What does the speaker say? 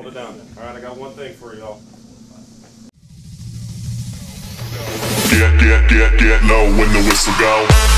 Hold it down. All right, I got one thing for y'all. Get low when the whistle go.